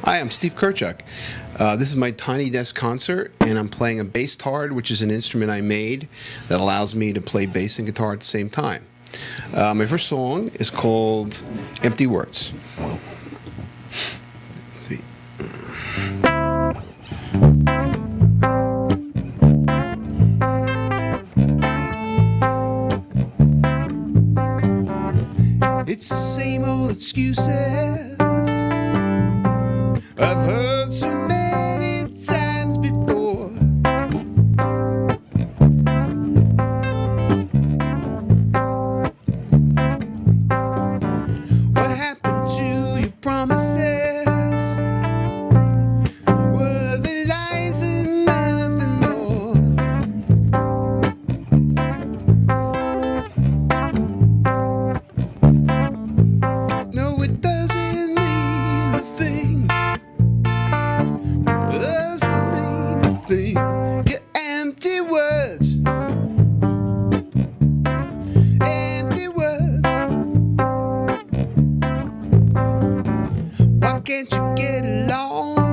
Hi, I'm Steve Kurchuk. This is my Tiny Desk concert, and I'm playing a bass tard, which is an instrument I made that allows me to play bass and guitar at the same time. My first song is called Empty Words. Let's see. It's the same old excuses I've heard so many times before. What happened to your promises? Were they lies and nothing more? No, it doesn't mean a thing. Doesn't mean a thing. Your empty words. Empty words. Why can't you get along?